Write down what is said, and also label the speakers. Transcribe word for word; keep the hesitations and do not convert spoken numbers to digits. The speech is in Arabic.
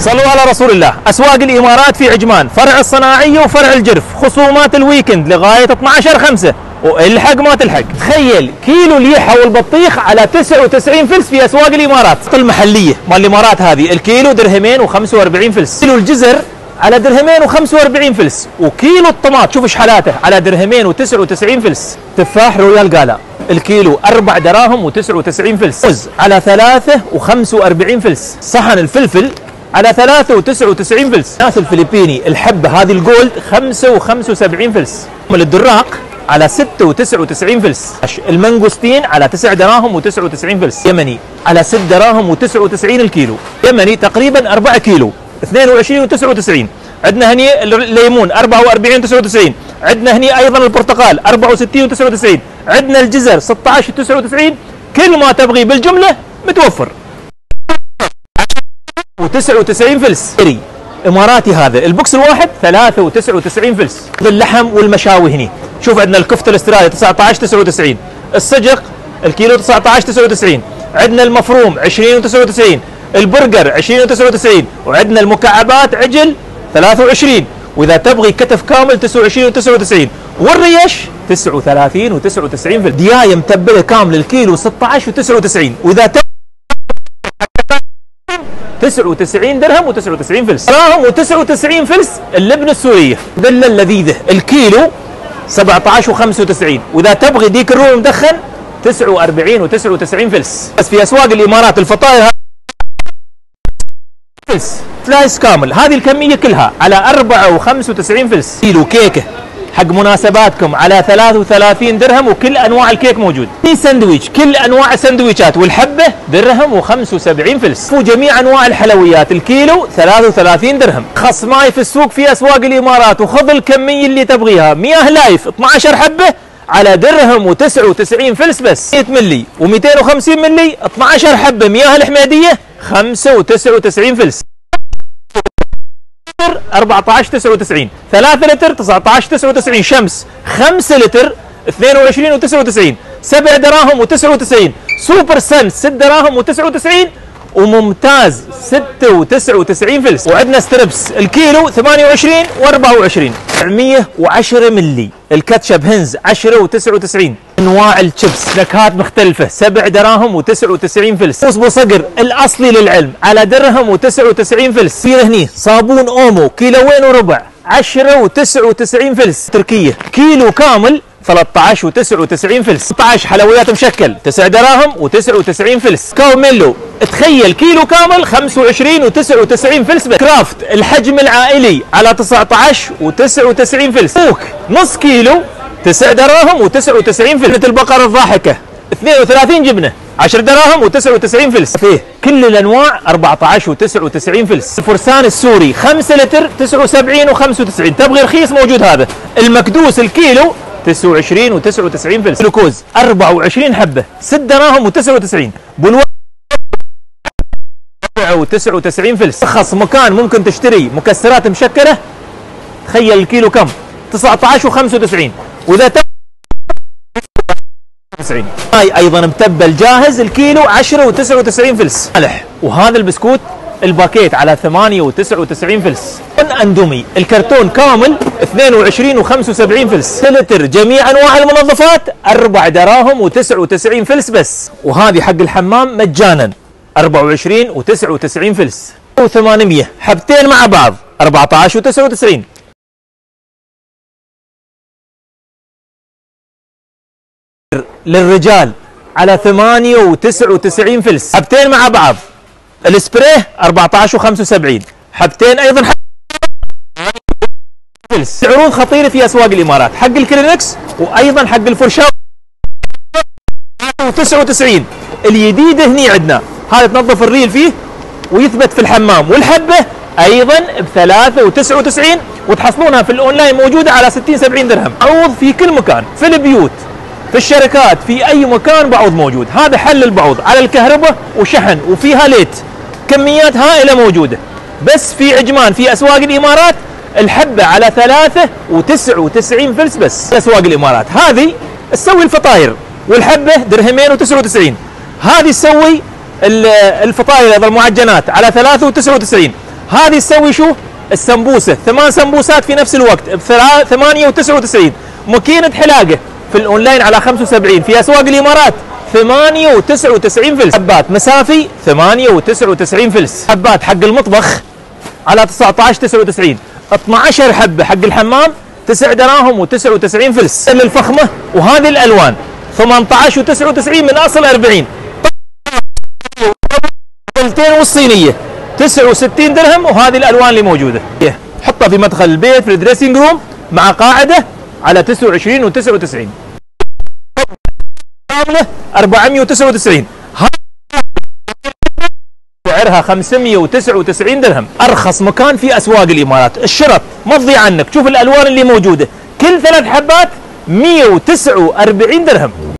Speaker 1: صلوا على رسول الله. اسواق الامارات في عجمان، فرع الصناعيه وفرع الجرف، خصومات الويكند لغايه اثناشر خمسة، والحق ما تلحق. تخيل كيلو اليحة والبطيخ على تسعة وتسعين فلس في اسواق الامارات المحليه مال الامارات. هذه الكيلو درهمين وخمسة وأربعين فلس. كيلو الجزر على درهمين وخمسة وأربعين فلس، وكيلو الطماط شوف ايش حالاته على درهمين وتسعة وتسعين فلس. تفاح رويال قالا الكيلو أربع دراهم وتسعة وتسعين فلس. موز على ثلاثة وخمسة وأربعين فلس. صحن الفلفل على ثلاثة وتسعة وتسعين فلس. ناس الفلبيني الحبة هذه الجولد خمسة وخمسة وسبعين فلس. الدراق على ستة وتسعة وتسعين فلس. المنغوستين على تسع دراهم وتسعة وتسعين فلس. يمني على ست دراهم وتسعة وتسعين الكيلو. يمني تقريبا أربعة كيلو اثنين وعشرين وتسعة وتسعين. عندنا هني الليمون أربعة وأربعين وتسعة وتسعين. عندنا هني ايضا البرتقال أربعة وستين وتسعة وتسعين. عندنا الجزر ستة عشر وتسعة وتسعين. كل ما تبغي بالجمله متوفر. وتسعة وتسعين فلس. اماراتي هذا البوكس الواحد ثلاثة وتسعة وتسعين فلس. اللحم والمشاوي هني شوف عندنا الكفته الاسترالي تسعة عشر وتسعة وتسعين. السجق الكيلو تسعة عشر وتسعة وتسعين. عندنا المفروم عشرين وتسعة وتسعين. البرجر عشرين وتسعة وتسعين. وعندنا المكعبات عجل ثلاثة وعشرين. واذا تبغي كتف كامل تسعة وعشرين وتسعة وتسعين. والريش تسعة وثلاثين وتسعة وتسعين فلس. ديايه متبله كامله الكيلو ستة عشر وتسعة وتسعين. واذا تبغي تسعة وتسعين درهم وتسعة وتسعين فلس. دراهم وتسعة وتسعين فلس. اللبنه السوريه دله اللذيذه الكيلو سبعة عشر وخمسة وتسعين. واذا تبغي ديك الرومي مدخن تسعة وأربعين وتسعة وتسعين فلس. بس في اسواق الامارات الفطاير فلس سلايس كامل هذه الكميه كلها على أربعة وخمسة وتسعين فلس. كيلو كيكه حق مناسباتكم على ثلاثة وثلاثين درهم، وكل انواع الكيك موجود. في سندويش كل انواع السندويشات والحبه درهم وخمسة وسبعين فلس. وجميع انواع الحلويات الكيلو ثلاثة وثلاثين درهم. خصماي في السوق في اسواق الامارات، وخذ الكميه اللي تبغيها. مياه لايف اثني عشر حبه على درهم وتسعة وتسعين فلس بس. مئة ملي ومئتين وخمسين ملي اثني عشر حبه. مياه الحميديه خمسة وتسعة وتسعين فلس. أربعة عشر تسعة وتسعين. ثلاثة لتر تسعة عشر تسعة وتسعين. شمس خمسة لتر اثنين وعشرين وتسعة وتسعين. سبع دراهم وتسعة وتسعين. سوبر سن ست دراهم وتسعة وتسعين. وممتاز ستة وتسعة وتسعين فلس. وعندنا ستريبس الكيلو ثمانية وعشرين وأربعة وعشرين. مئة وعشرة ملي. الكاتشب هنز عشرة وتسعة وتسعين. انواع الشيبس نكهات مختلفه سبع دراهم وتسعة وتسعين فلس. بوصبو صقر الاصلي للعلم على درهم وتسعة وتسعين فلس. في هني صابون اومو كيلوين وربع عشرة وتسعة وتسعين فلس. تركيه كيلو كامل ثلاثة عشر وتسعة وتسعين فلس. ستة عشر حلويات مشكل تسع دراهم وتسعة وتسعين فلس. كاو ميلو تخيل كيلو كامل خمسة وعشرين وتسعة وتسعين فلس بس. كرافت الحجم العائلي على تسعة عشر وتسعة وتسعين فلس. فوك نص كيلو تسع دراهم وتسعة وتسعين فلس. البقرة الضاحكة اثنين وثلاثين جبنة عشر دراهم وتسعة وتسعين فلس. فيه كل الانواع أربعة عشر وتسعة وتسعين فلس. الفرسان السوري خمسة لتر تسعة وسبعين وخمسة وتسعين. تبغي رخيص موجود هذا. المكدوس الكيلو تسعة وعشرين وتسعة وتسعين فلس. جلوكوز أربعة وعشرين حبة ست دراهم وتسعة وتسعين. بلوان أربعة وتسعة وتسعين فلس. ارخص مكان ممكن تشتري مكسرات مشكلة تخيل الكيلو كم تسعة عشر وخمسة وتسعين. واذا تسعين. هاي ايضا متبل جاهز الكيلو عشرة وتسعة وتسعين فلس. ملح. وهذا البسكوت الباكيت على ثمانية وتسعة وتسعين فلس. اندومي الكرتون كامل اثنين وعشرين وخمسة وسبعين فلس. لتر جميع انواع المنظفات أربع دراهم وتسعة وتسعين فلس بس. وهذه حق الحمام مجانا أربعة وعشرين وتسعة وتسعين فلس. وثمانمئة حبتين مع بعض أربعة عشر وتسعة وتسعين. للرجال على ثمانية وتسعة وتسعين فلس. حبتين مع بعض. السبراي أربعة عشر وخمسة وسبعين. حبتين ايضا حق فلس. عروض خطيره في اسواق الامارات حق الكلينكس وايضا حق الفرشاه وتسعة وتسعين. الجديد هني عندنا هذا تنظف الريل فيه ويثبت في الحمام. والحبه ايضا ب ثلاثة وتسعة وتسعين. وتحصلونها في الاونلاين موجوده على ستين سبعين درهم. عروض في كل مكان في البيوت في الشركات في اي مكان بعوض موجود. هذا حل البعوض على الكهرباء وشحن وفيها ليت. كميات هائله موجوده. بس في عجمان في اسواق الامارات الحبه على ثلاثة وتسعة وتسعين فلس بس. اسواق الامارات هذه تسوي الفطاير والحبه درهمين وتسعة وتسعين. هذه تسوي الفطاير المعجنات على ثلاثة وتسعة وتسعين. هذه تسوي شو؟ السمبوسه، ثمان سمبوسات في نفس الوقت ب ثمانية وتسعة وتسعين. ماكينه حلاقه في الاونلاين على خمسة وسبعين، في اسواق الامارات ثمانية وتسعة وتسعين فلس. حبات مسافي ثمانية وتسعة وتسعين فلس. حبات حق المطبخ على تسعة عشر تسعة وتسعين. اثني عشر حبه حق الحمام تسعة دراهم وتسعة وتسعين فلس. للفخمه وهذه الالوان ثمانية عشر وتسعة وتسعين من اصل أربعين. طلتين والصينيه تسعة وستين درهم، وهذه الالوان اللي موجوده. حطها في مدخل البيت في الدريسنج روم مع قاعده على تسعة وعشرين وتسعة وتسعين. كامله أربعمئة وتسعة وتسعين. سعرها خمسمئة وتسعة وتسعين درهم. ارخص مكان في اسواق الامارات. الشرط ما تضيع عنك. شوف الالوان اللي موجوده، كل ثلاث حبات مئة وتسعة وأربعين درهم.